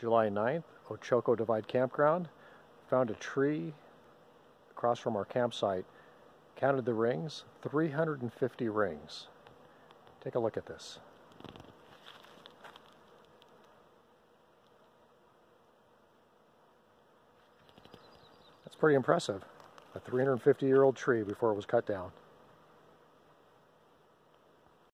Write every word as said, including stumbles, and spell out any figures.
July ninth, Ochoco Divide Campground. Found a tree across from our campsite. Counted the rings, three hundred fifty rings. Take a look at this. That's pretty impressive. A three hundred fifty year old tree before it was cut down.